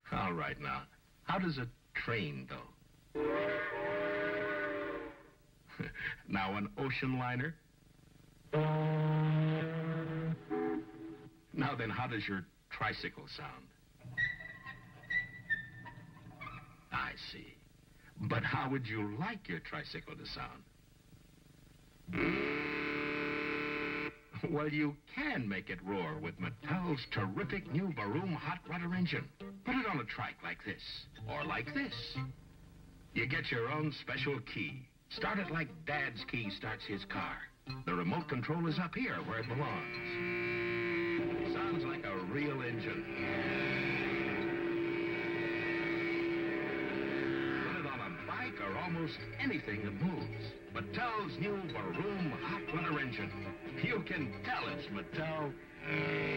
All right, now. How does a train go? Now, an ocean liner? Now then, how does your tricycle sound? I see. But how would you like your tricycle to sound? Well, you can make it roar with Mattel's terrific new Vrroom hot rudder engine. Put it on a trike like this, or like this. You get your own special key. Start it like Dad's key starts his car. The remote control is up here where it belongs. Sounds like a real engine. Put it on a bike or almost anything that moves. Mattel's new Vrroom hot rudder engine. You can tell it's Mattel.